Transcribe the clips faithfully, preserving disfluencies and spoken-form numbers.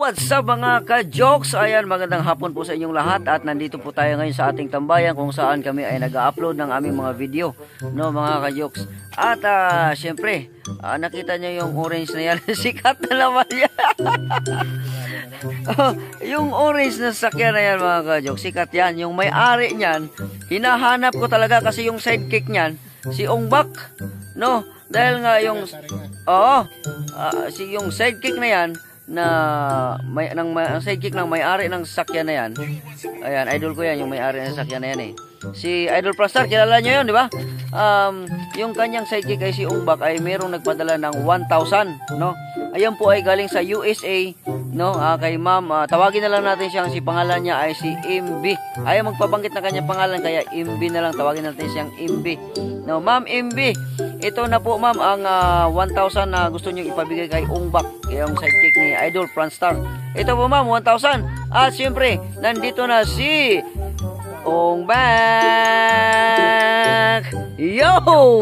What's up mga ka-jokes? Ayan, magandang hapon po sa inyong lahat at nandito po tayo ngayon sa ating tambayan kung saan kami ay nag-upload ng aming mga video, no mga ka-jokes. At uh, syempre, uh, nakita nyo yung orange na yan, sikat na naman yan. uh, yung orange na sakyan na yan mga ka-jokes, sikat yan. Yung may-ari niyan, hinahanap ko talaga kasi yung sidekick niyan, si Ongbak, no? Dahil nga yung, oo, uh, si yung sidekick na yan, na may ng may, ang sidekick ng may-ari ng sasakyan na yan. Ayan, idol ko yan, yung may-ari ng sasakyan na yan eh. Si Idol Plastar, kilala niyo yun, di ba? Um, yung kanyang sidekick ay si Ongbak ay merong nagpadala ng one thousand, no? Ayan po ay galing sa U S A, no? Uh, kay ma'am, uh, tawagin na lang natin siyang, si pangalan niya ay si Imbi. Ayaw magpabanggit na kanyang pangalan, kaya Imbi na lang, tawagin natin siyang Imbi. No, Ma'am Imbi, ito na po ma'am ang uh, one thousand na gusto niyo ipabigay kay Ongbak, yung sidekick ni Idol Plastar. Ito po ma'am, one thousand. At siyempre, nandito na si Ongbak. Yo!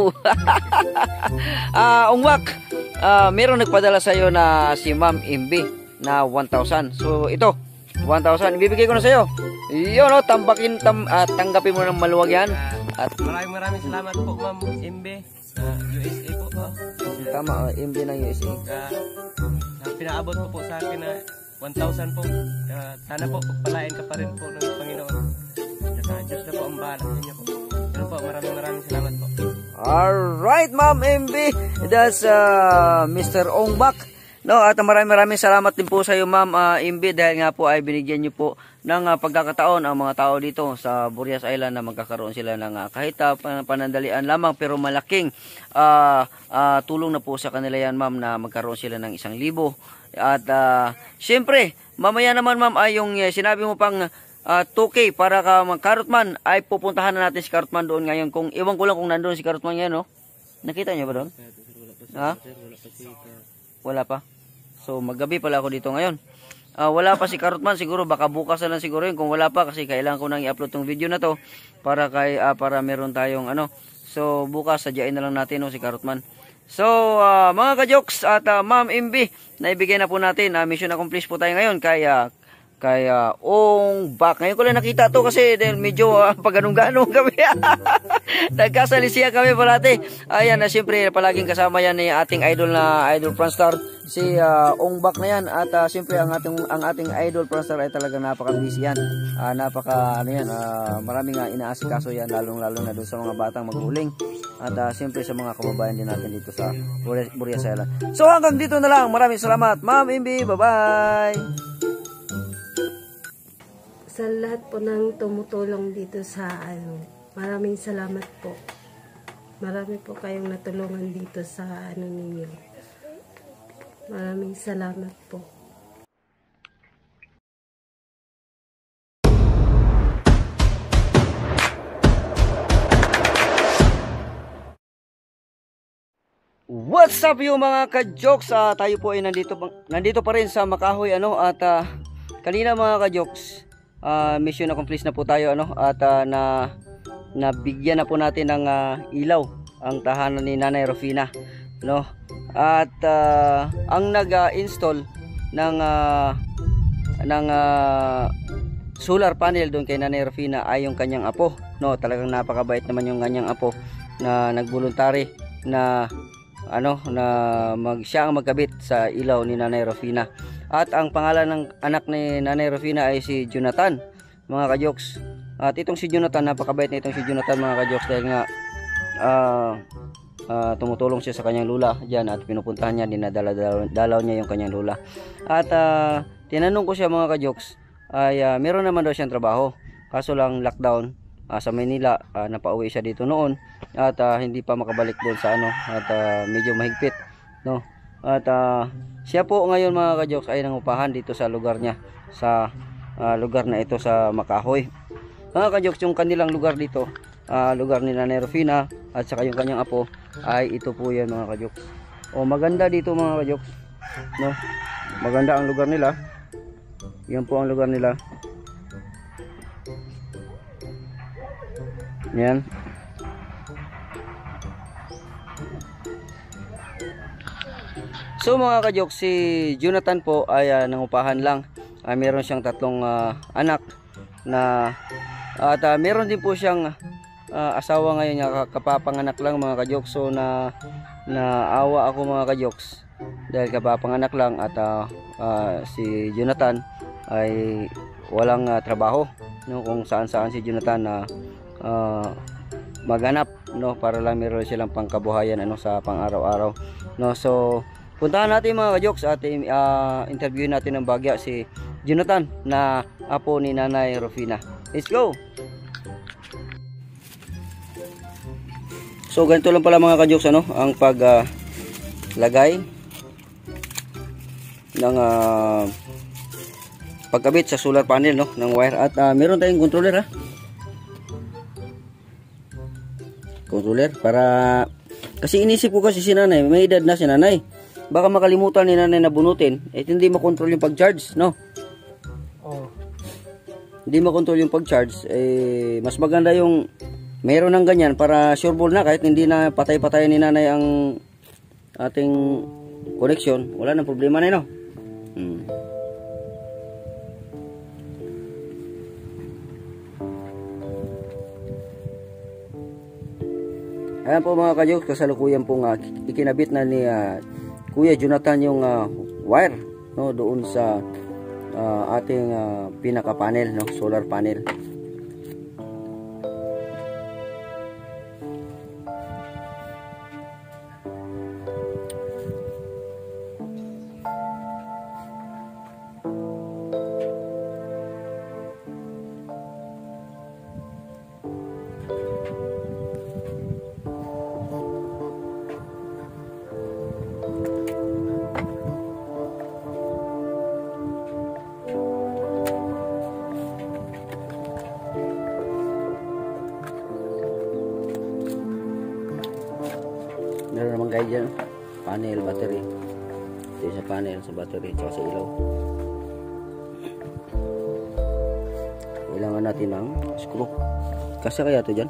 uh, Ongbak, uh, meron nagpadala sa iyo na si Ma'am Imbi na one thousand. So ito, one thousand ibibigay ko na sa iyo. Yo, no, tambakin tam, uh, tanggapin mo ng maluwag yan. At maraming maraming salamat po Ma'am Imbi sa U S A po. Oh. Tama, uh, Imbi ng U S A. Uh, uh, pinaabot po po sa akin na one thousand po. Uh, sana po pagpalain ka pa rin po ng Panginoon. Sa Diyos na po ang bahala sa inyo po. Pero po, maraming maraming salamat po. Alright, Ma'am Imbi. That's uh, Mister Ongbak. No, at maraming maraming salamat din po sa iyo Ma'am uh, Imbi, dahil nga po ay binigyan niyo po ng uh, pagkakataon ang mga tao dito sa Burias Island na magkakaroon sila ng uh, kahit uh, panandalian lamang pero malaking uh, uh, tulong na po sa kanila yan Ma'am, na magkaroon sila ng isang libo. At uh, syempre, mamaya naman Ma'am ay yung uh, sinabi mo pang uh, two K para ka mag-Carrotman, ay pupuntahan na natin si Carrotman doon ngayon. Kung iwan ko lang kung nandoon si Carrotman ngayon, no? Nakita niyo ba doon? Ha? Wala pa. So maggabi pala ako dito ngayon. Uh, wala pa si Carrotman, siguro baka bukas na lang siguro yun kung wala pa, kasi kailangan ko nang i-upload tong video na to para kay uh, para meron tayong ano. So bukas sadyain na lang natin no, si Carrotman. So uh, mga ka-jokes at uh, Ma'am Imbi, naibigay na po natin, uh, mission accomplished po tayo ngayon kaya kaya Ongbak. Ngayon ko lang nakita to kasi dahil medyo uh, pag-ganong-ganong kami. Nagkasalisiya kami parati. Ayan na, siyempre palaging kasama yan ni ating idol na Idol Plastar, si uh, Ongbak na yan. At uh, siyempre ang ating ang ating Idol Plastar ay talagang napaka-busy yan. Uh, napaka ano yan, uh, maraming uh, inaasikaso yan, lalong-lalo na doon sa mga batang maghuling. At uh, siyempre sa mga kababayan din natin dito sa Burias Island. So hanggang dito na lang. Maraming salamat Ma'am Imbi. Bye-bye. Sa lahat po ng tumutulong dito sa ano, maraming salamat po. Marami po kayong natulungan dito sa ano ninyo. Maraming salamat po. What's up yung mga ka-jokes? Uh, tayo po ay nandito, nandito pa rin sa Makahoy ano, at uh, kanina mga ka-jokes, Uh, mission accomplished na po tayo ano, at uh, na nabigyan na po natin ng uh, ilaw ang tahanan ni Nanay Rufina, no? At uh, ang nag-install ng uh, ng uh, solar panel doon kay Nanay Rufina ay yung kanyang apo, no? Talagang napakabait naman yung kanyang apo na nagvoluntary na ano na mag siya ang magkabit sa ilaw ni Nanay Rufina. At ang pangalan ng anak ni Nanay Rufina ay si Jonathan, mga ka-jokes. At itong si Jonathan, napakabait na itong si Jonathan mga ka-jokes, dahil nga uh, uh, tumutulong siya sa kanyang lula dyan at pinupuntahan niya, dinadalaw niya yung kanyang lula. At uh, tinanong ko siya mga ka-jokes, ay uh, meron naman daw siyang trabaho, kaso lang lockdown uh, sa Manila, uh, napauwi siya dito noon at uh, hindi pa makabalik doon sa ano, at uh, medyo mahigpit, no? At uh, siya po ngayon mga ka-jokes ay nangupahan dito sa lugar niya, sa uh, lugar na ito sa Makahoy. Mga ka-jokes, yung kanilang lugar dito, uh, lugar ni Nanay Rufina at saka yung kanyang apo ay ito po yan mga ka-jokes. O maganda dito mga ka-jokes, no? Maganda ang lugar nila. Yan po ang lugar nila. Yan. So mga ka-joke, si Jonathan po ay uh, nangupahan lang. Uh, meron siyang tatlong uh, anak na at uh, meron din po siyang uh, asawa ngayon, uh, kapapanganak lang mga ka-joke. So na naawa ako mga ka-jokes dahil kapapanganak lang at uh, uh, si Jonathan ay walang uh, trabaho, no, kung saan-saan si Jonathan na uh, uh, maghanap, no, para lang meron silang pangkabuhayan ano sa pang-araw-araw, no. So puntahan natin mga ka-jokes at uh, interview natin ng bagya si Jonathan na apo ni Nanay Rufina. Let's go. So ganito lang pala mga ka-jokes ano ang pag uh, lagay ng uh, pagkabit sa solar panel, no, ng wire. At uh, meron tayong controller, ha, controller para kasi inisip ko kasi si nanay, may edad na si nanay, baka makalimutan ni nanay na bunutin eh hindi makontrol yung pag-charge, no. Oh. Hindi makontrol yung pag-charge, eh mas maganda yung meron ng ganyan para sure ball na kahit hindi na patay-patay ni nanay ang ating connection, wala nang problema na, no. Hmm. Ayan po mga ka-jokes, kasalukuyan pong uh, ikinabit na ni uh, Kuya Jonathan yung uh, wire, no, doon sa uh, ating uh, pinaka panel, no, solar panel. Meron naman guide dyan, panel, battery. Ito sa panel, sa battery, tsaka sa ilaw. Kailangan natin ng screw. Kasi kaya ito dyan?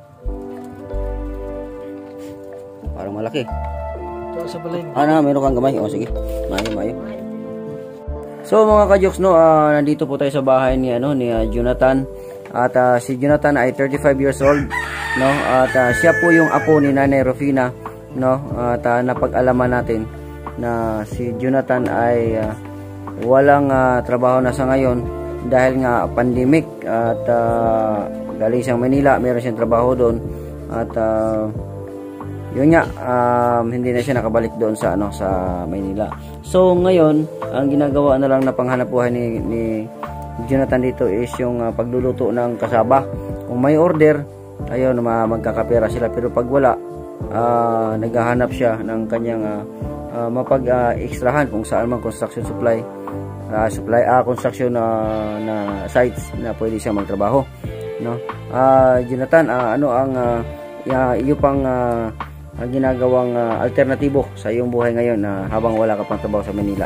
Parang malaki. Ito sa balay. Ah na, meron kang gamay. O sige, mayo mayo. So mga ka-jokes, no, uh, nandito po tayo sa bahay ni ano ni uh, Jonathan. At uh, si Jonathan ay thirty-five years old, no, at uh, siya po yung apo ni Nanay Rufina, no. At uh, napag-alaman natin na si Jonathan ay uh, walang uh, trabaho na sa ngayon dahil nga pandemic at uh, galing siyang Manila, meron siyang trabaho doon at uh, yun nga, um, hindi na siya nakabalik doon sa ano sa Manila. So ngayon ang ginagawa na lang na panghanapbuhay ni, ni Jonathan dito is yung uh, pagluluto ng kasaba. Kung may order, ayun, magkakapera sila, pero pag wala, uh, naghahanap siya ng kanyang uh, uh, mapag-extrahan uh, kung saan man construction supply uh, supply uh, construction uh, na sites na pwede siya magtrabaho, no. uh, Jonathan, uh, ano ang uh, uh, iyo pang uh, ginagawang uh, alternatibo sa iyong buhay ngayon na uh, habang wala ka pang trabaho sa Manila?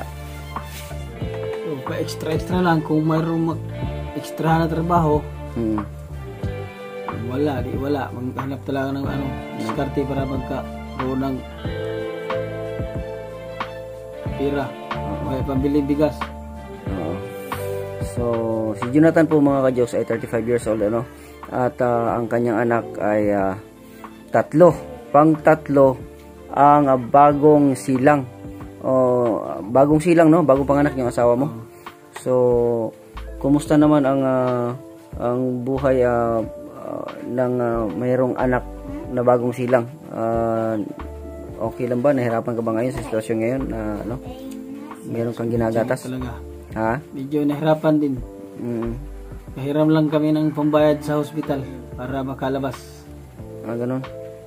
Pa extra extra lang kung mayroong mag extra na trabaho. Hmm. Wala, di wala. Maghanap talaga ng ano, diskarte para magkaroon ng pera. Okay, pambili bigas. Oo. So, si Jonathan po mga ka-jokes ay thirty-five years old, ano? At uh, ang kanyang anak ay uh, tatlo. Pang tatlo ang uh, bagong silang. O, bagong silang, no? Bagong panganak yung asawa mo. So, kumusta naman ang uh, ang buhay uh, uh, ng uh, mayroong anak na bagong silang? Uh, okay lang ba? Nahirapan ka ba ngayon sa sitwasyon ngayon na uh, ano? Meron kang ginagatas? Talaga. Ha? Medyo nahirapan din. Mm. Kahiram lang kami ng pambayad sa hospital para makalabas. Ah, ganun.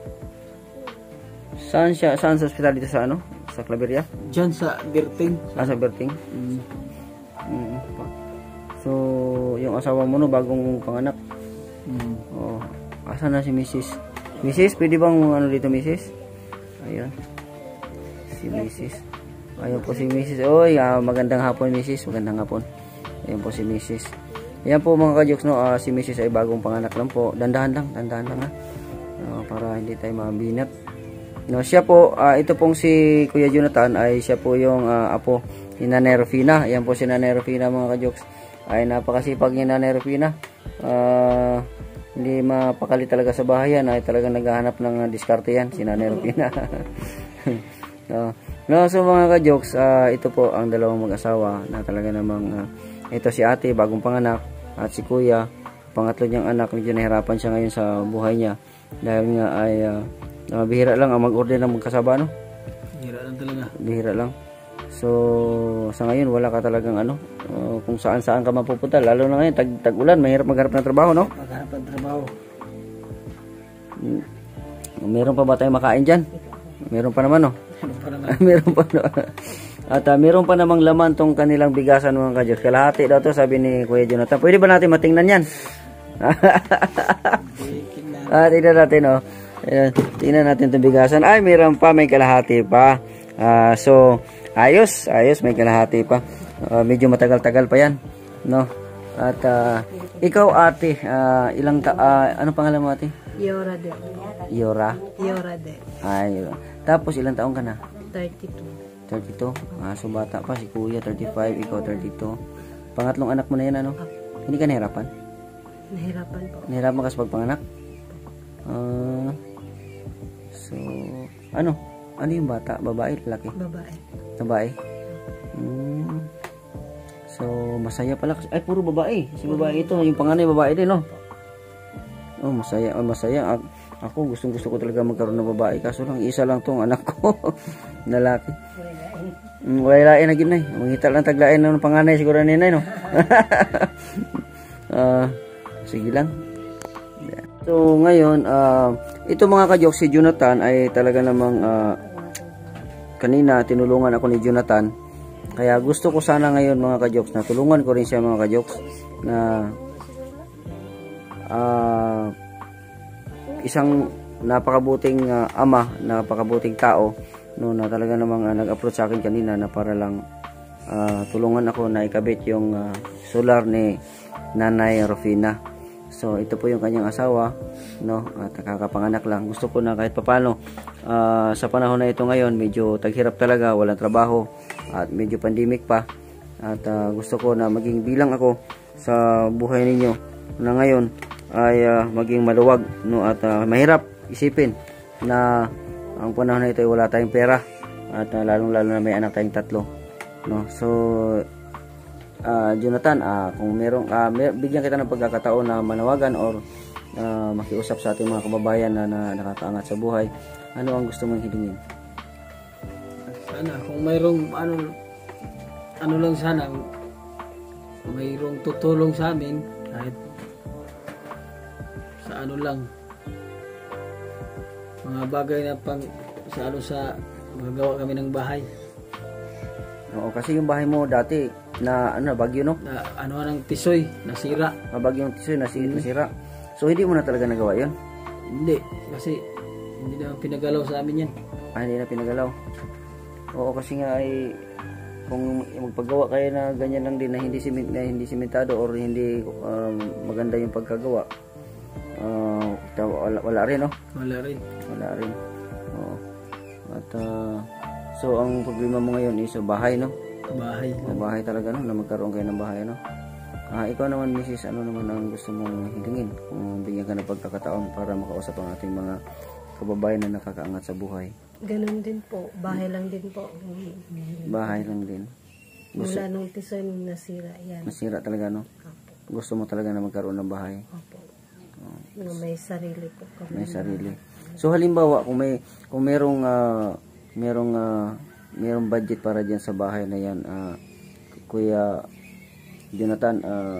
Saan siya? Saan sa hospital dito sa ano? Sa Claveria? Diyan sa Berting. Ah, sa Berting? Mm. Mm. So, yung asawa mo no, bagong panganak. Mm. Oh, asan na si Missus? Missus, pwede bang ano dito, Missus? Ayun. Si Missus. Ayun po si Missus. Oy, uh, magandang hapon, Missus. Magandang hapon. Ayun po si Missus. Ayan po mga ka-jokes, no, uh, si Missus ay bagong panganak lang po. Dandahan lang, dandahan lang ha. Uh, para hindi tayo mabinat. No, siya po, ah, ito pong si Kuya Jonathan ay siya po yung ah, apo ni Nanay Rufina. Yan po si Nanay Rufina mga ka-jokes. Ay napakasipag ni Nanay Rufina. Ah, hindi mapakali talaga sa bahay yan. Ay talagang naghahanap ng uh, diskarte yan si Nanay Rufina. no, no, so mga ka-jokes, ah, ito po ang dalawang mag-asawa na talaga namang ah, ito si ate, bagong panganak, at si kuya, pangatlo niyang anak. Medyo nahirapan siya ngayon sa buhay niya dahil nga ay uh, Uh, bihira lang ang mag-order ng magkasaba, no? Hira lang talaga. Bihira lang. So, sa ngayon, wala ka talagang ano, uh, kung saan-saan ka mapupunta. Lalo na ngayon, tag tag-ulan, mahirap maghanap ng trabaho, no? Maghanap ng trabaho. Hmm. Meron pa ba tayong makain dyan? Meron pa naman, no? Meron pa naman. meron pa, no? At uh, meron pa namang laman tong kanilang bigasan, mga ka-Diyos. Kalahati daw to, sabi ni Kuya Jonathan. Pwede ba natin matingnan yan? Ah, tingnan natin, no? Ayan, tingnan natin itong bigasan. Ay, mayroon pa, may kalahati pa. Uh, so, ayos, ayos, may kalahati pa. Uh, medyo matagal-tagal pa yan, no? At uh, ikaw ate, uh, ilang ta uh, ano pangalan mo ate? Yora de. Yora? Yora de. Ay, tapos ilang taong ka na? thirty-two. thirty-two? Ah, so bata pa, si kuya thirty-five, ikaw thirty-two. Pangatlong anak mo na yan, ano? Hindi ka nahirapan? Nahirapan po. Nahirapan ka sa pagpanganak? Uh, so, ano? Ano yung bata? Babae, lalaki? Babae. Babae? Hmm. So, masaya pala. Ay, puro babae. Si babae ito. Yung panganay, babae din, no? Oh, masaya. Oh, masaya. Ako, gustong gusto ko talaga magkaroon ng babae. Kaso lang, isa lang tong anak ko. Lalaki. Mm, wala lain na ginay. Mangita lang taglain ng panganay. Siguro ninay, no? uh, sige lang. So ngayon, uh, ito mga ka-jokes, si Jonathan ay talaga namang uh, kanina tinulungan ako ni Jonathan. Kaya gusto ko sana ngayon mga ka-jokes na tulungan ko rin siya mga ka-jokes na uh, isang napakabuting uh, ama, napakabuting tao, no, na talaga namang uh, nag-approach sa akin kanina na para lang uh, tulungan ako na ikabit yung uh, solar ni Nanay Rufina. So ito po yung kanyang asawa, no, at nakakapanganak lang. Gusto ko na kahit papano uh, sa panahon na ito ngayon, medyo taghirap talaga, walang trabaho at medyo pandemic pa. At uh, gusto ko na maging bilang ako sa buhay ninyo na ngayon ay uh, maging maluwag, no, at uh, mahirap isipin na ang panahon na ito ay wala tayong pera at uh, lalong-lalo na may anak tayong tatlo, no. So Uh, Jonathan, uh, kung merong uh, mer bigyan kita ng pagkakataon na manawagan or uh, makiusap sa ating mga kababayan na, na nakakaangat sa buhay, ano ang gusto mong hilingin? Sana kung mayroong ano ano lang sana mayroong tutulong sa amin kahit sa ano lang mga bagay na pang sa ano sa magagawa kami ng bahay. Oo, kasi yung bahay mo dati na ano, bagyo, no? Na ano ng tisoy, nasira. Ah, bagyo yung tisoy, nasi, nasira. So hindi mo na talaga nagawa yun? Hindi, kasi hindi na pinagalaw sa amin yan. Ah, hindi na pinagalaw. Oo, kasi nga ay kung magpagawa kayo na ganyan lang din na hindi simit na hindi simentado or hindi um, maganda yung pagkagawa. Uh, wala, wala rin, no? Wala rin. Wala rin. Oo. At uh, so ang problema mo ngayon is bahay, no? Bahay. Bahay talaga, no? Na magkaroon kayo ng bahay, no? Ah, ikaw naman, Missus, ano naman ang gusto mong hilingin kung bigyan ka ng pagkakataon para makausap ang ating mga kababayan na nakakaangat sa buhay? Ganun din po. Bahay lang din po. Bahay lang din. Gusto, Mula nung tisoy nasira yan. nasira talaga, no? Opo. Gusto mo talaga na magkaroon ng bahay? Opo. Na may sarili po kami. May sarili. So halimbawa, kung may kung merong uh, merong uh, merong budget para diyan sa bahay na yan, uh, Kuya Jonathan, uh,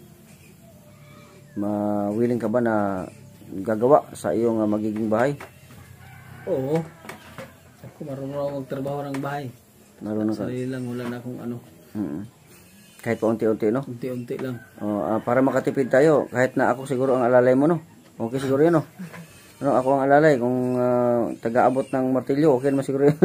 ma-willing ka ba na gagawa sa iyong uh, magiging bahay? Oo. Ako marunong ako magtrabaho ng bahay. Marunong ka? Sarili lang, wala na akong ano. Mm-hmm. Kahit pa unti-unti, no? Unti-unti lang. Oh, uh, para makatipid tayo, kahit na ako siguro ang alalay mo, no? Okay siguro yun, no? Ano, ako ang alalay, kung uh, taga-abot ng martilyo, okay naman siguro yun.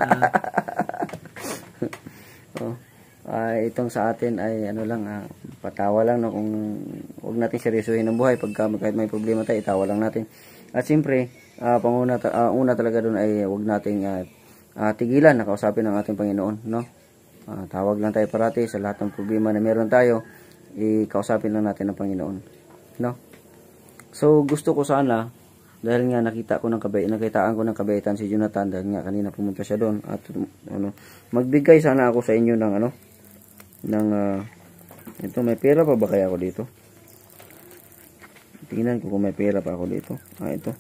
oh, uh, itong sa atin ay ano lang, uh, patawa lang, no? Kung huwag natin seryosohin ang buhay, pagka kahit may problema tayo, itawa lang natin. At siyempre, uh, panguna ta- uh, una talaga doon ay wag nating uh, uh, tigilan na kausapin ang ating Panginoon, no? Uh, tawag lang tayo parati sa lahat ng problema na meron tayo, ikausapin lang natin ang Panginoon, no? So gusto ko sana, dahil nga nakita ko ng kabay, nakitaan ko ng kabaitan si Jonathan, dahil nga kanina pumunta siya doon, at ano, magbigay sana ako sa inyo ng ano, ng uh, ito, may pera pa ba kaya ako dito? Tingnan ko kung may pera pa ako dito. Ah, ito.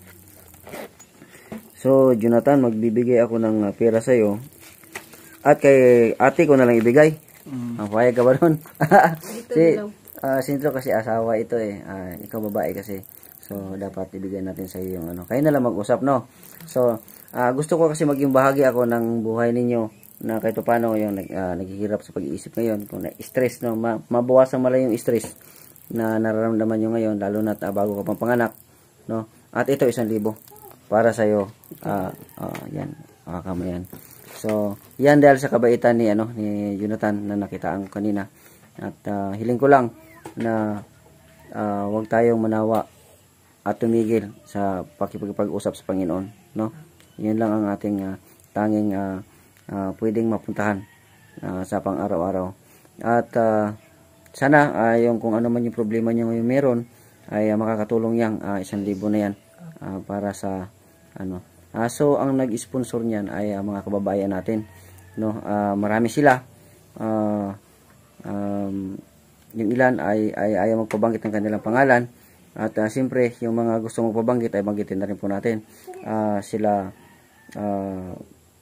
So, Jonathan, magbibigay ako ng uh, pera sa iyo. At kay ate ko na lang ibigay. Mm. Ang payag ka ba doon? si, uh, sintro kasi asawa ito eh. Uh, ikaw babae kasi. So, dapat ibigay natin sa iyo yung ano. Kayo na lang mag-usap, no? So, uh, gusto ko kasi maging bahagi ako ng buhay ninyo na kahit paano yung uh, naghihirap sa pag-iisip ngayon. Kung na-stress, no? Ma mabawasan mala yung stress na nararamdaman nyo ngayon, lalo na uh, bago ka pang panganak, no? At ito, isang libo para sa'yo. Uh, uh, yan, makakama yan. So, yan dahil sa kabaitan ni, ano, ni Jonathan na nakitaan ko kanina. At uh, hiling ko lang na uh, huwag tayong manawa at tumigil sa pakipag-usap sa Panginoon, no? Yun lang ang ating uh, tanging uh, uh, pwedeng mapuntahan uh, sa pang-araw-araw. At uh, sana uh, yung kung ano man yung problema nyo ngayon meron ay uh, makakatulong yang uh, isang libo na yan uh, para sa ano. Uh, so ang nag-sponsor niyan ay uh, mga kababayan natin, no? Uh, marami sila. Uh, um, yung ilan ay, ay ayaw magpabanggit ng kanilang pangalan. At uh, siyempre yung mga gusto magpabanggit ay banggitin na rin po natin. Uh, sila uh,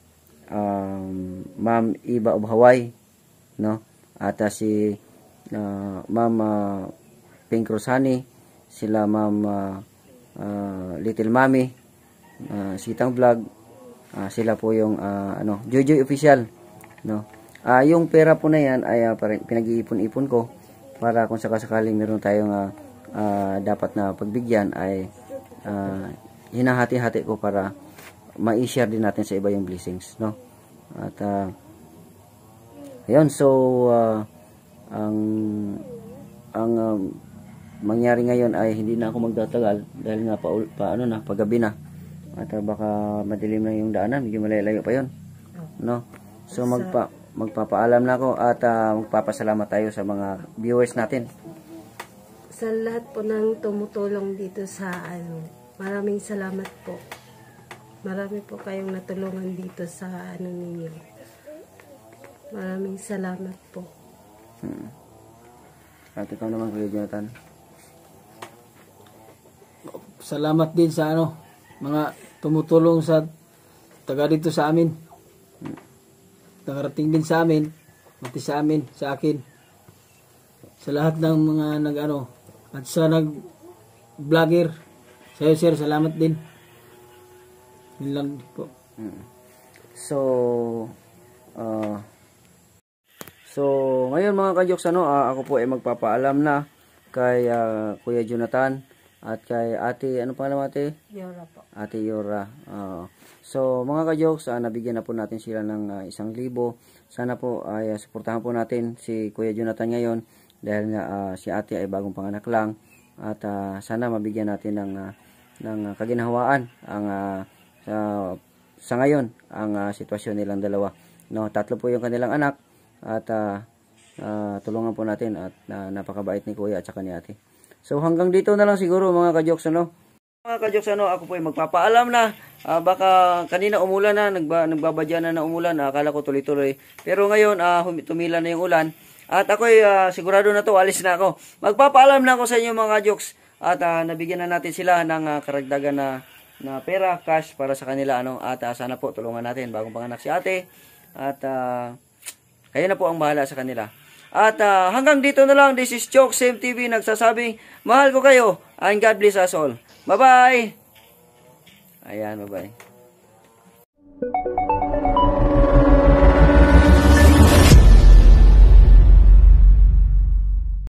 um, Ma'am Iba of Hawaii, no? At uh, si Uh, Ma'am uh, Pink Rosani, sila Ma'am uh, uh, Little Mami, uh, Sitang Vlog, uh, sila po yung uh, ano, Jojoy Official, no? Uh, yung pera po na yan ay uh, pinag-iipon-ipon ko para kung sakasakaling meron tayong uh, uh, dapat na pagbigyan ay uh, hinahati-hati ko para ma-share din natin sa iba yung blessings, no? At uh, ayun, so uh, ang ang um, mangyari ngayon ay hindi na ako magtatagal dahil nga pa, pa ano na paggabi na at uh, baka madilim na yung daanan, medyo malayo pa yon, no? So magpa magpapaalam na ako at uh, magpapasalamat tayo sa mga viewers natin, sa lahat po ng tumutulong dito sa ano. Maraming salamat po. Marami po kayong natulungan dito sa ano ninyo. Maraming salamat po. Hmm. At ikaw naman, Kuya Jonathan. Salamat din sa ano, mga tumutulong sa taga dito sa amin. Nakarating din sa amin, pati sa amin, sa akin. Sa lahat ng mga nag ano, at sa nag vlogger. Sa'yo sir, salamat din. Yun lang po. Hmm. So, uh, So, ngayon mga kajoks, ano, uh, ako po ay magpapaalam na kay uh, Kuya Jonathan at kay ate, ano pangalan ate? Yora po. Ate Yora. Uh, so, mga kajoks, uh, nabigyan na po natin sila ng uh, isang libo. Sana po ay uh, suportahan po natin si Kuya Jonathan ngayon dahil nga uh, si ate ay bagong panganak lang. At uh, sana mabigyan natin ng, uh, ng uh, kaginhawaan ang uh, sa, sa ngayon ang uh, sitwasyon nilang dalawa. No, tatlo po yung kanilang anak. At uh, uh, tulungan po natin at uh, napakabait ni Kuya at saka ni ate. So hanggang dito na lang siguro mga kajoks, ano. Mga kajoks, ano, ako po ay magpapaalam na. Uh, baka kanina umulan na, nagba, nagbabadya na na umulan. Uh, akala ko tuloy-tuloy. Pero ngayon uh, tumila na yung ulan. At ako ay uh, sigurado na to, alis na ako. Magpapaalam na ako sa inyo mga kajoks. At uh, nabigyan na natin sila ng uh, karagdagan na, na pera, cash para sa kanila. Ano. At uh, sana po tulungan natin bagong panganak si ate. At uh, kayo na po ang bahala sa kanila. At uh, hanggang dito na lang. This is Chok Same T V nagsasabing, mahal ko kayo and God bless us all. Bye-bye! Ayan, bye-bye.